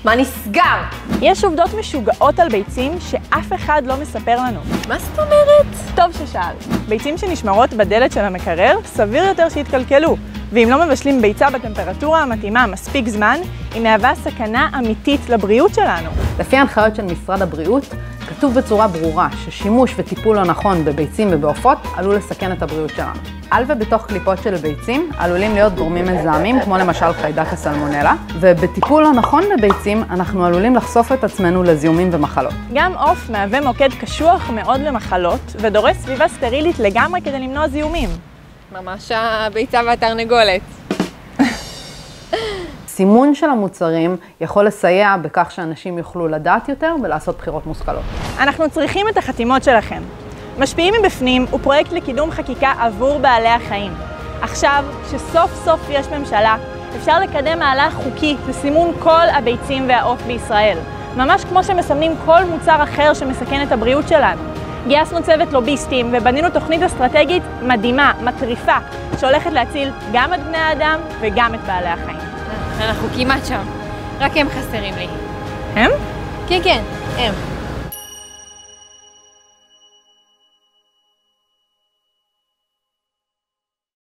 מה נסגר? יש עובדות משוגעות על ביצים שאף אחד לא מספר לנו. מה זאת אומרת? טוב ששאל. ביצים שנשמרות בדלת של המקרר, סביר יותר שיתקלקלו. ואם לא מבשלים ביצה בטמפרטורה המתאימה מספיק זמן, היא מהווה סכנה אמיתית לבריאות שלנו. לפי ההנחיות של משרד הבריאות, כתוב בצורה ברורה ששימוש וטיפול לא נכון בביצים ובעופות עלול לסכן את הבריאות שלנו. על ובתוך קליפות של ביצים עלולים להיות גורמים מזהמים, כמו למשל חיידק הסלמונלה, ובטיפול לא נכון בביצים אנחנו עלולים לחשוף את עצמנו לזיהומים ומחלות. גם עוף מהווה מוקד קשוח מאוד למחלות, ודורש סביבה סטרילית לגמרי כדי למנוע זיהומים. ממש הביצה והתרנגולת. סימון של המוצרים יכול לסייע בכך שאנשים יוכלו לדעת יותר ולעשות בחירות מושכלות. אנחנו צריכים את החתימות שלכם. משפיעים מבפנים הוא פרויקט לקידום חקיקה עבור בעלי החיים. עכשיו, כשסוף סוף יש ממשלה, אפשר לקדם מהלך חוקי לסימון כל הביצים והעוף בישראל. ממש כמו שמסמנים כל מוצר אחר שמסכן את הבריאות שלנו. גייסנו צוות לוביסטים ובנינו תוכנית אסטרטגית מדהימה, מטריפה, שהולכת להציל גם את בני האדם וגם את בעלי החיים. אנחנו כמעט שם. רק הם חסרים לי. הם? כן, הם.